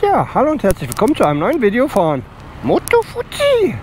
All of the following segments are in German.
Ja, hallo und herzlich willkommen zu einem neuen Video von Moto Fuzzi.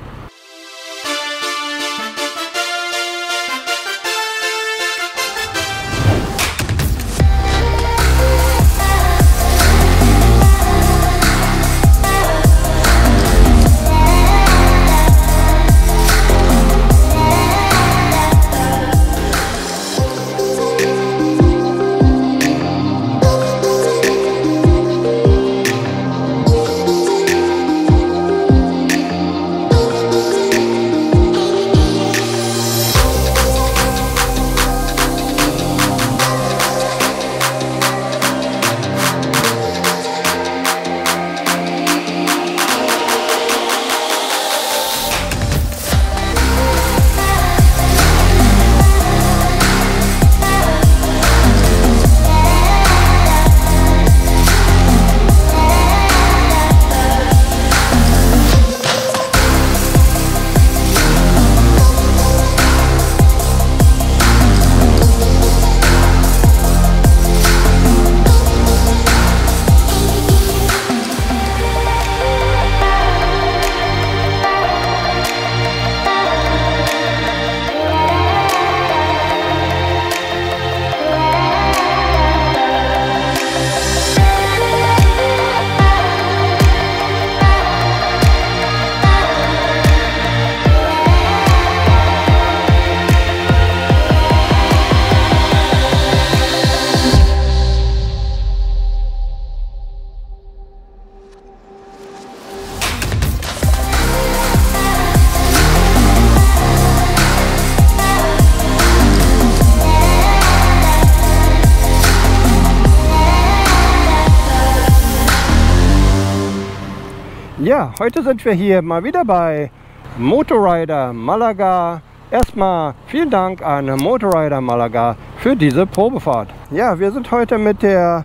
Ja, heute sind wir hier mal wieder bei Motorrider Malaga. Erstmal vielen Dank an Motorrider Malaga für diese Probefahrt. Ja, wir sind heute mit der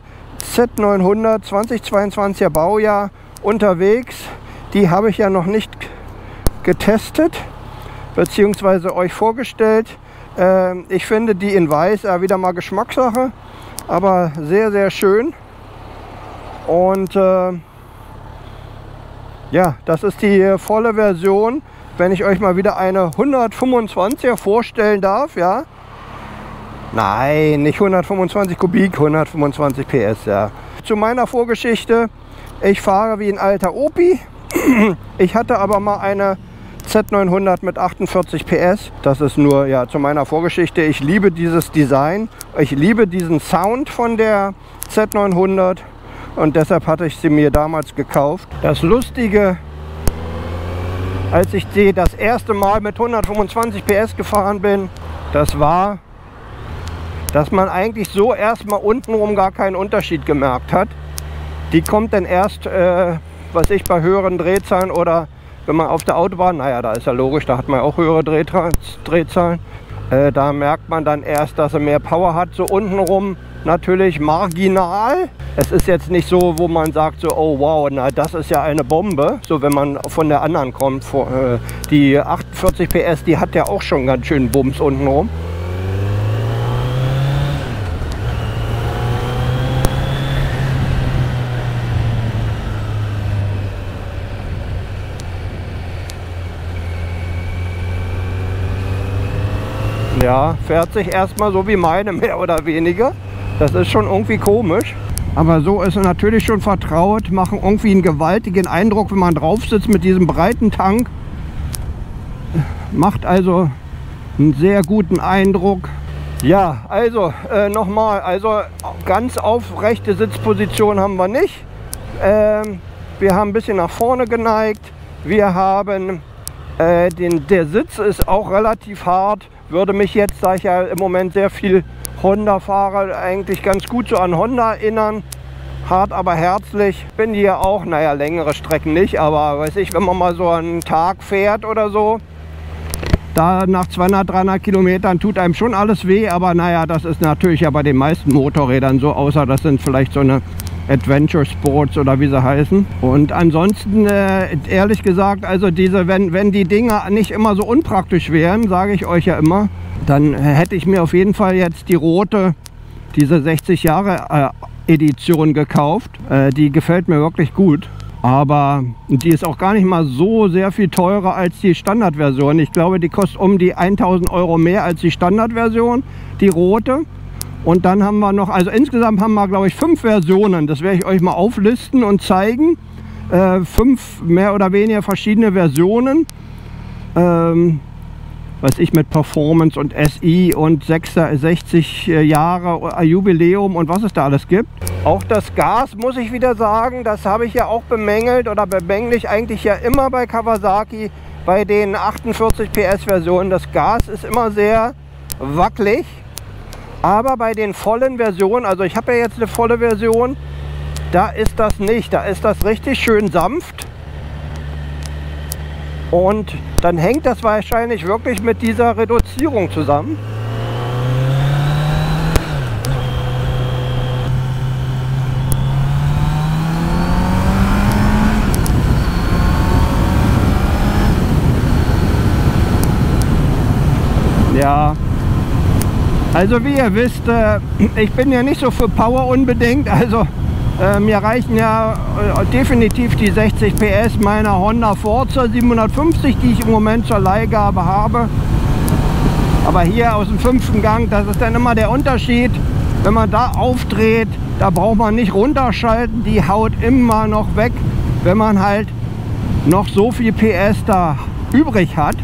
Z900 2022er Baujahr unterwegs. Die habe ich ja noch nicht getestet bzw. euch vorgestellt. Ich finde die in weiß wieder mal Geschmackssache, aber sehr, sehr schön. Und ja, das ist die volle Version, wenn ich euch mal wieder eine 125er vorstellen darf, ja. Nein, nicht 125 Kubik, 125 PS, ja. Zu meiner Vorgeschichte, ich fahre wie ein alter Opi. Ich hatte aber mal eine Z900 mit 48 PS. Das ist nur, ja, zu meiner Vorgeschichte. Ich liebe dieses Design, ich liebe diesen Sound von der Z900. Und deshalb hatte ich sie mir damals gekauft. Das Lustige, als ich sie das erste Mal mit 125 PS gefahren bin, das war, dass man eigentlich so erstmal untenrum gar keinen Unterschied gemerkt hat. Die kommt dann erst, was ich bei höheren Drehzahlen oder wenn man auf der Autobahn, naja, da ist ja logisch, da hat man auch höhere Drehzahlen. Da merkt man dann erst, dass er mehr Power hat, so untenrum natürlich marginal. Es ist jetzt nicht so, wo man sagt so, oh wow, na das ist ja eine Bombe, so wenn man von der anderen kommt. Die 48 PS, die hat ja auch schon ganz schön Bums untenrum. Ja, fährt sich erstmal so wie meine, mehr oder weniger. Das ist schon irgendwie komisch. Aber so ist er natürlich schon vertraut, machen irgendwie einen gewaltigen Eindruck, wenn man drauf sitzt mit diesem breiten Tank. Macht also einen sehr guten Eindruck. Ja, also nochmal, also ganz aufrechte Sitzposition haben wir nicht. Wir haben ein bisschen nach vorne geneigt. Wir haben, der Sitz ist auch relativ hart. Würde mich jetzt, da ich ja im Moment sehr viel Honda fahre, eigentlich ganz gut so an Honda erinnern. Hart, aber herzlich. Bin hier auch, naja, längere Strecken nicht, aber weiß ich, wenn man mal so einen Tag fährt oder so, da nach 200, 300 Kilometern tut einem schon alles weh, aber naja, das ist natürlich ja bei den meisten Motorrädern so, außer das sind vielleicht so eine Adventure Sports oder wie sie heißen. Und ansonsten, ehrlich gesagt, also wenn die Dinger nicht immer so unpraktisch wären, sage ich euch ja immer, dann hätte ich mir auf jeden Fall jetzt die rote, diese 60 Jahre Edition gekauft. Die gefällt mir wirklich gut. Aber die ist auch gar nicht mal so sehr viel teurer als die Standardversion. Ich glaube, die kostet um die 1000 Euro mehr als die Standardversion, die rote. Und dann haben wir noch, also insgesamt haben wir, glaube ich, 5 Versionen. Das werde ich euch mal auflisten und zeigen. 5 mehr oder weniger verschiedene Versionen. Was ich mit Performance und SI und 60 Jahre Jubiläum und was es da alles gibt. Auch das Gas, muss ich wieder sagen, das habe ich ja auch bemängelt oder bemängle ich eigentlich ja immer bei Kawasaki, bei den 48 PS Versionen. Das Gas ist immer sehr wackelig, aber bei den vollen Versionen, also ich habe ja jetzt eine volle Version, da ist das nicht, da ist das richtig schön sanft. Und dann hängt das wahrscheinlich wirklich mit dieser Reduzierung zusammen. Ja, also wie ihr wisst, ich bin ja nicht so für Power unbedingt, also mir reichen ja definitiv die 60 PS meiner Honda Forza 750, die ich im Moment zur Leihgabe habe. Aber hier aus dem 5. Gang, das ist dann immer der Unterschied. Wenn man da aufdreht, da braucht man nicht runterschalten, die haut immer noch weg, wenn man halt noch so viel PS da übrig hat.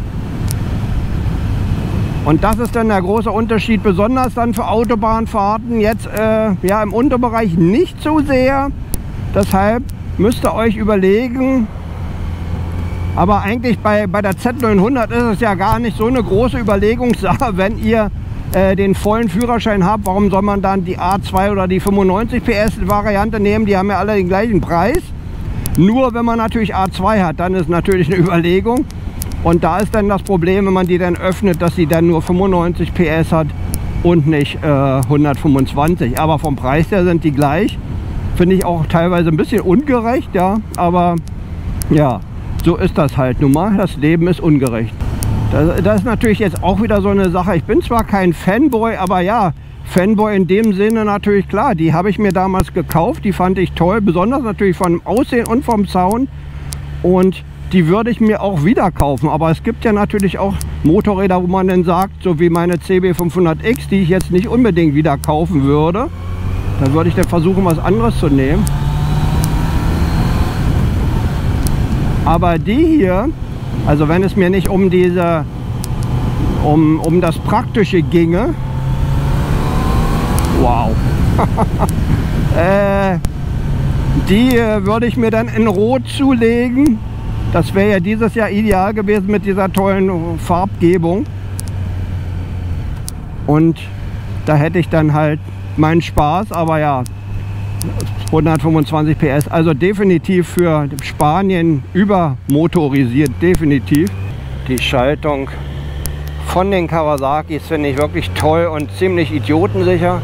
Und das ist dann der große Unterschied, besonders dann für Autobahnfahrten. Jetzt ja im Unterbereich nicht so sehr. Deshalb müsst ihr euch überlegen. Aber eigentlich bei der Z900 ist es ja gar nicht so eine große Überlegungssache, wenn ihr den vollen Führerschein habt. Warum soll man dann die A2 oder die 95 PS Variante nehmen? Die haben ja alle den gleichen Preis. Nur wenn man natürlich A2 hat, dann ist natürlich eine Überlegung. Und da ist dann das Problem, wenn man die dann öffnet, dass sie dann nur 95 PS hat und nicht 125. Aber vom Preis her sind die gleich. Finde ich auch teilweise ein bisschen ungerecht, ja. Aber ja, so ist das halt nun mal. Das Leben ist ungerecht. Das ist natürlich jetzt auch wieder so eine Sache. Ich bin zwar kein Fanboy, aber ja, Fanboy in dem Sinne natürlich klar. Die habe ich mir damals gekauft. Die fand ich toll, besonders natürlich vom Aussehen und vom Sound. Und die würde ich mir auch wieder kaufen, aber es gibt ja natürlich auch Motorräder, wo man dann sagt, so wie meine CB500X, die ich jetzt nicht unbedingt wieder kaufen würde. Da würde ich dann versuchen, was anderes zu nehmen. Aber die hier, also wenn es mir nicht um diese, um das Praktische ginge, wow, die würde ich mir dann in Rot zulegen. Das wäre ja dieses Jahr ideal gewesen mit dieser tollen Farbgebung. Und da hätte ich dann halt meinen Spaß, aber ja, 125 PS, also definitiv für Spanien übermotorisiert, definitiv. Die Schaltung von den Kawasakis finde ich wirklich toll und ziemlich idiotensicher.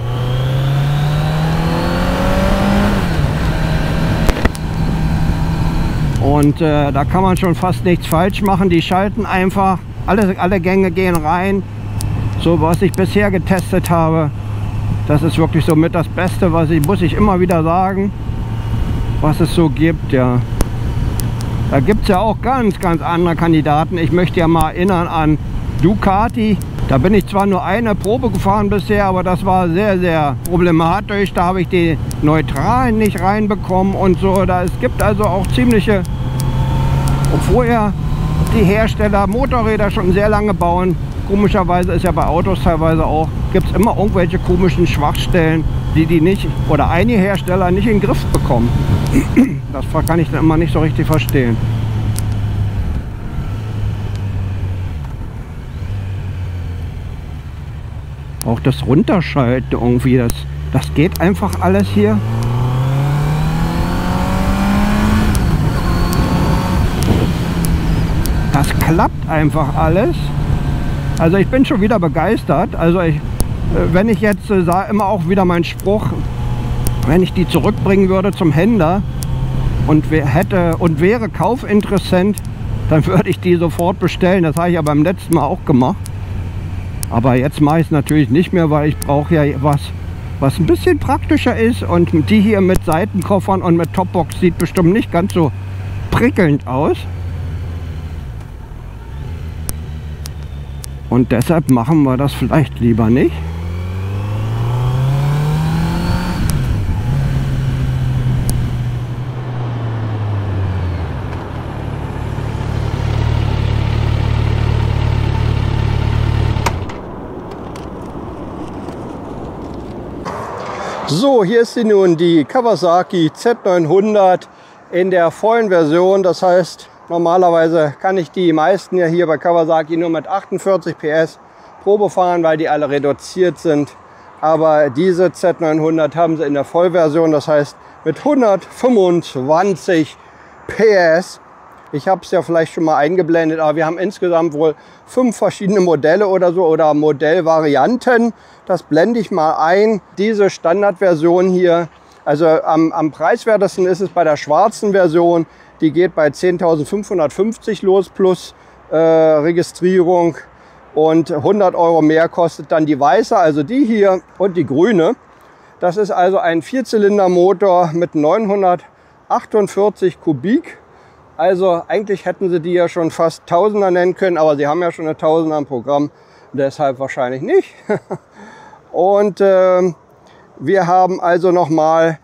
Und da kann man schon fast nichts falsch machen. Die schalten einfach, alle Gänge gehen rein. So was ich bisher getestet habe, das ist wirklich so mit das Beste, muss ich immer wieder sagen, was es so gibt. Ja. Da gibt es ja auch ganz andere Kandidaten. Ich möchte ja mal erinnern an Ducati. Da bin ich zwar nur eine Probe gefahren bisher, aber das war sehr problematisch. Da habe ich die Neutralen nicht reinbekommen und so. Es gibt also auch ziemliche, obwohl ja die Hersteller Motorräder schon sehr lange bauen. Komischerweise ist ja bei Autos teilweise auch, gibt es immer irgendwelche komischen Schwachstellen, die nicht, oder einige Hersteller nicht in den Griff bekommen. Das kann ich dann immer nicht so richtig verstehen. Auch das Runterschalten irgendwie, das geht einfach alles hier. Das klappt einfach alles. Also ich bin schon wieder begeistert. Also wenn ich jetzt immer auch wieder meinen Spruch, wenn ich die zurückbringen würde zum Händler und wäre Kaufinteressent, dann würde ich die sofort bestellen. Das habe ich ja beim letzten Mal auch gemacht. Aber jetzt mache ich es natürlich nicht mehr, weil ich brauche ja was, was ein bisschen praktischer ist, und die hier mit Seitenkoffern und mit Topbox sieht bestimmt nicht ganz so prickelnd aus. Und deshalb machen wir das vielleicht lieber nicht. So, hier ist sie nun, die Kawasaki Z900 in der vollen Version. Das heißt, normalerweise kann ich die meisten ja hier bei Kawasaki nur mit 48 PS Probe fahren, weil die alle reduziert sind. Aber diese Z900 haben sie in der Vollversion, das heißt mit 125 PS. Ich habe es ja vielleicht schon mal eingeblendet, aber wir haben insgesamt wohl 5 verschiedene Modelle oder so oder Modellvarianten. Das blende ich mal ein. Diese Standardversion hier, also am preiswertesten ist es bei der schwarzen Version. Die geht bei 10.550 los plus Registrierung, und 100 € mehr kostet dann die weiße, also die hier, und die grüne. Das ist also ein Vierzylindermotor mit 948 Kubik. Also eigentlich hätten sie die ja schon fast Tausender nennen können, aber sie haben ja schon eine Tausender im Programm, deshalb wahrscheinlich nicht. Und wir haben also nochmal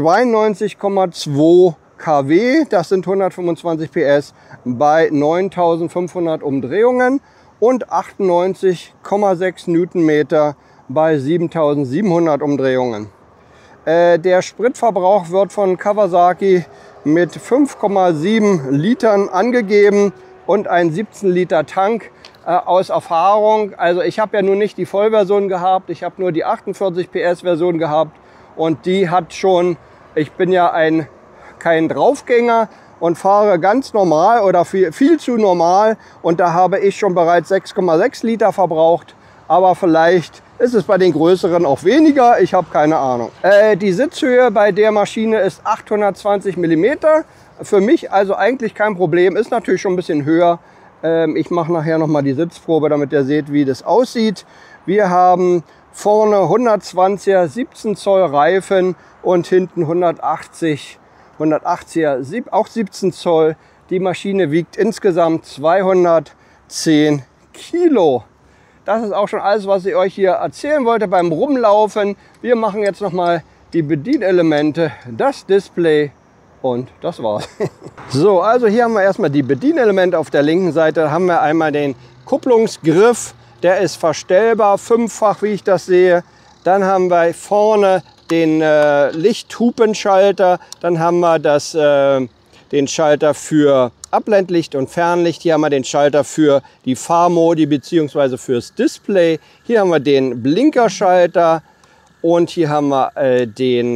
92,2 kW, das sind 125 PS bei 9.500 Umdrehungen und 98,6 Newtonmeter bei 7.700 Umdrehungen. Der Spritverbrauch wird von Kawasaki mit 5,7 Litern angegeben und ein 17 Liter Tank aus Erfahrung. Also ich habe ja nun nicht die Vollversion gehabt, ich habe nur die 48 PS Version gehabt, und die hat schon, ich bin ja kein Draufgänger und fahre ganz normal oder viel zu normal, und da habe ich schon bereits 6,6 Liter verbraucht, aber vielleicht ist es bei den größeren auch weniger, ich habe keine Ahnung. Die Sitzhöhe bei der Maschine ist 820 mm, für mich also eigentlich kein Problem, ist natürlich schon ein bisschen höher. Ich mache nachher nochmal die Sitzprobe, damit ihr seht, wie das aussieht. Wir haben vorne 120er 17 Zoll Reifen und hinten 180er auch 17 Zoll. Die Maschine wiegt insgesamt 210 Kilo. Das ist auch schon alles, was ich euch hier erzählen wollte beim Rumlaufen. Wir machen jetzt nochmal die Bedienelemente, das Display, und das war's. So, also hier haben wir erstmal die Bedienelemente. Auf der linken Seite haben wir einmal den Kupplungsgriff. Der ist verstellbar, 5-fach, wie ich das sehe. Dann haben wir vorne den Lichthupenschalter. Dann haben wir den Schalter für Abblendlicht und Fernlicht. Hier haben wir den Schalter für die Fahrmodi bzw. fürs Display. Hier haben wir den Blinkerschalter, und hier haben wir den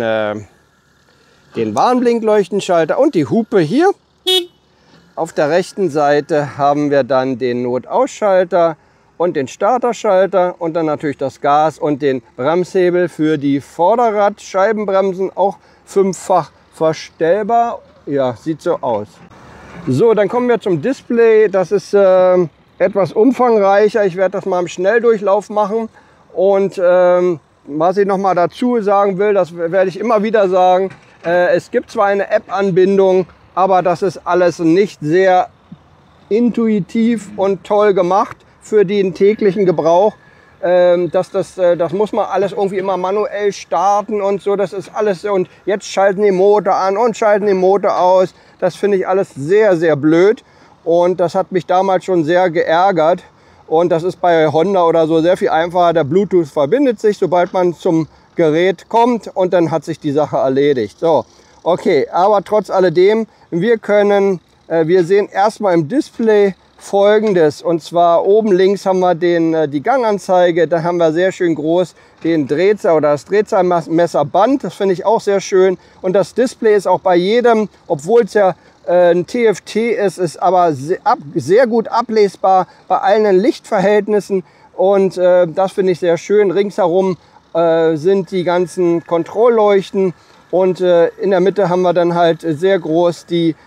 Warnblinkleuchtenschalter und die Hupe hier. Auf der rechten Seite haben wir dann den Notausschalter und den Starterschalter und dann natürlich das Gas und den Bremshebel für die Vorderradscheibenbremsen, auch 5-fach verstellbar. Ja, sieht so aus. So, dann kommen wir zum Display. Das ist etwas umfangreicher. Ich werde das mal im Schnelldurchlauf machen. Und was ich noch mal dazu sagen will, das werde ich immer wieder sagen. Es gibt zwar eine App-Anbindung, aber das ist alles nicht sehr intuitiv und toll gemacht für den täglichen Gebrauch. Das muss man alles irgendwie immer manuell starten und so. Das ist alles so. Und jetzt schalten die Motor an und schalten den Motor aus. Das finde ich alles sehr, sehr blöd. Und das hat mich damals schon sehr geärgert. Und das ist bei Honda oder so sehr viel einfacher. Der Bluetooth verbindet sich, sobald man zum Gerät kommt, und dann hat sich die Sache erledigt. So, okay, aber trotz alledem, wir sehen erstmal im Display Folgendes, und zwar oben links haben wir die Ganganzeige, dann haben wir sehr schön groß den Drehzahl oder das Drehzahlmesserband, das finde ich auch sehr schön, und das Display ist auch bei jedem, obwohl es ja ein TFT ist aber sehr gut ablesbar bei allen Lichtverhältnissen, und das finde ich sehr schön. Ringsherum sind die ganzen Kontrollleuchten, und in der Mitte haben wir dann halt sehr groß die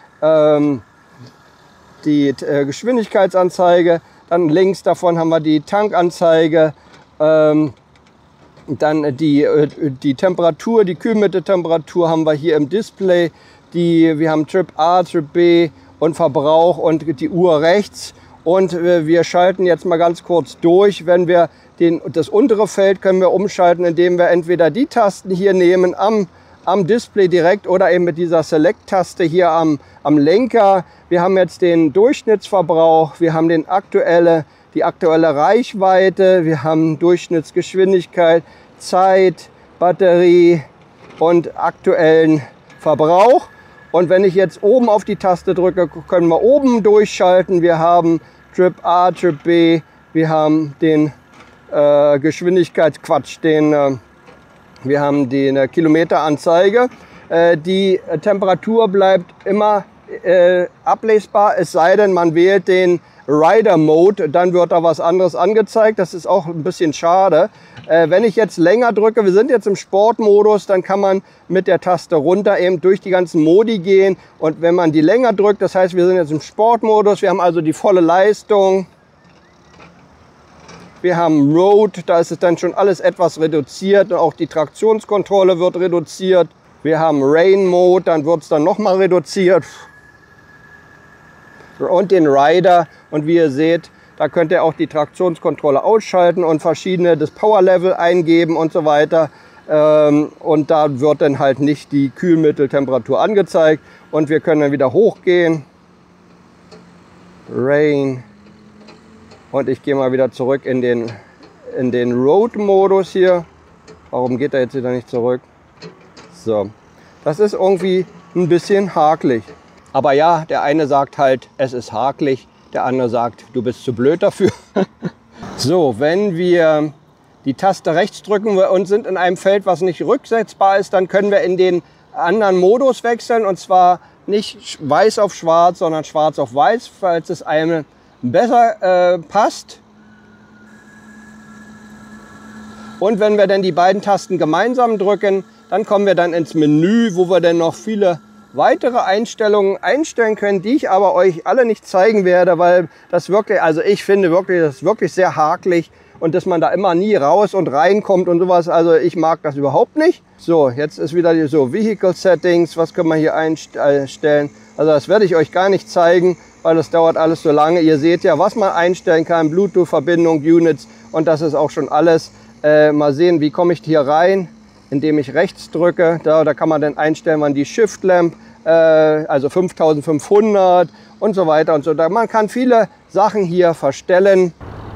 Geschwindigkeitsanzeige. Dann links davon haben wir die Tankanzeige. Dann die Temperatur, die Kühlmitteltemperatur haben wir hier im Display. Wir haben Trip A, Trip B und Verbrauch und die Uhr rechts. Und wir schalten jetzt mal ganz kurz durch. Wenn wir das untere Feld können wir umschalten, indem wir entweder die Tasten hier nehmen am Display direkt oder eben mit dieser Select-Taste hier am Lenker. Wir haben jetzt den Durchschnittsverbrauch, wir haben die aktuelle Reichweite, wir haben Durchschnittsgeschwindigkeit, Zeit, Batterie und aktuellen Verbrauch. Und wenn ich jetzt oben auf die Taste drücke, können wir oben durchschalten. Wir haben Trip A, Trip B, wir haben den wir haben die Kilometeranzeige. Die Temperatur bleibt immer ablesbar, es sei denn, man wählt den Rider Mode, dann wird da was anderes angezeigt. Das ist auch ein bisschen schade. Wenn ich jetzt länger drücke, wir sind jetzt im Sportmodus, dann kann man mit der Taste runter eben durch die ganzen Modi gehen. Und wenn man die länger drückt, das heißt, wir sind jetzt im Sportmodus, wir haben also die volle Leistung. Wir haben Road, da ist es dann schon alles etwas reduziert. Auch die Traktionskontrolle wird reduziert. Wir haben Rain Mode, dann wird es dann nochmal reduziert. Und den Rider. Und wie ihr seht, da könnt ihr auch die Traktionskontrolle ausschalten und das Power Level eingeben und so weiter. Und da wird dann halt nicht die Kühlmitteltemperatur angezeigt. Und wir können dann wieder hochgehen. Rain. Und ich gehe mal wieder zurück in den Road-Modus hier. Warum geht er jetzt wieder nicht zurück? So, das ist irgendwie ein bisschen hakelig. Aber ja, der eine sagt halt, es ist hakelig. Der andere sagt, du bist zu blöd dafür. So, wenn wir die Taste rechts drücken und sind in einem Feld, was nicht rücksetzbar ist, dann können wir in den anderen Modus wechseln. Und zwar nicht weiß auf schwarz, sondern schwarz auf weiß, falls es einem besser passt. Und wenn wir dann die beiden Tasten gemeinsam drücken, dann kommen wir dann ins Menü, wo wir dann noch viele weitere Einstellungen einstellen können, die ich aber euch alle nicht zeigen werde, weil das wirklich, also ich finde wirklich, das ist wirklich sehr hakelig und dass man da immer nie raus und reinkommt und sowas, also ich mag das überhaupt nicht. So, jetzt ist wieder so Vehicle Settings, was können wir hier einstellen? Also das werde ich euch gar nicht zeigen, weil das dauert alles so lange. Ihr seht ja, was man einstellen kann, Bluetooth-Verbindung, Units und das ist auch schon alles. Mal sehen, wie komme ich hier rein, indem ich rechts drücke. Da kann man dann einstellen, wann die Shift Lamp, also 5500 und so weiter und so. Man kann viele Sachen hier verstellen.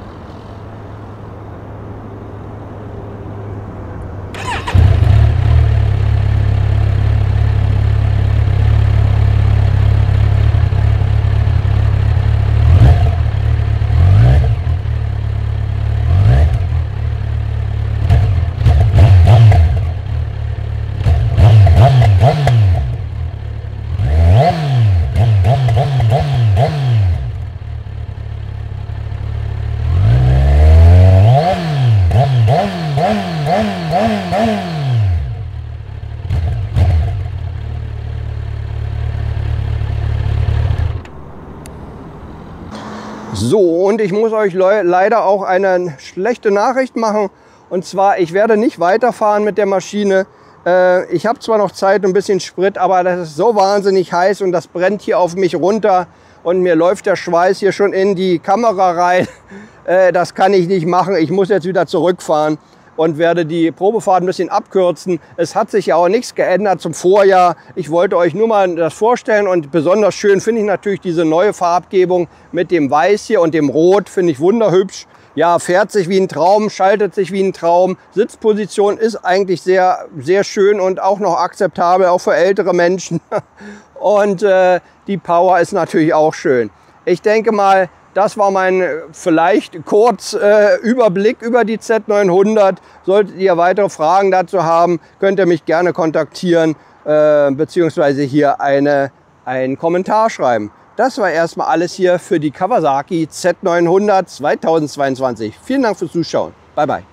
So, und ich muss euch leider auch eine schlechte Nachricht machen. Und zwar, ich werde nicht weiterfahren mit der Maschine. Ich habe zwar noch Zeit und ein bisschen Sprit, aber das ist so wahnsinnig heiß und das brennt hier auf mich runter. Und mir läuft der Schweiß hier schon in die Kamera rein. Das kann ich nicht machen. Ich muss jetzt wieder zurückfahren und werde die Probefahrt ein bisschen abkürzen. Es hat sich ja auch nichts geändert zum Vorjahr. Ich wollte euch nur mal das vorstellen und besonders schön finde ich natürlich diese neue Farbgebung mit dem Weiß hier und dem Rot, finde ich wunderhübsch. Ja, fährt sich wie ein Traum, schaltet sich wie ein Traum. Sitzposition ist eigentlich sehr, sehr schön und auch noch akzeptabel, auch für ältere Menschen. Und die Power ist natürlich auch schön. Ich denke mal, das war mein vielleicht kurz Überblick über die Z900. Solltet ihr weitere Fragen dazu haben, könnt ihr mich gerne kontaktieren beziehungsweise hier einen Kommentar schreiben. Das war erstmal alles hier für die Kawasaki Z900 2022. Vielen Dank fürs Zuschauen. Bye bye.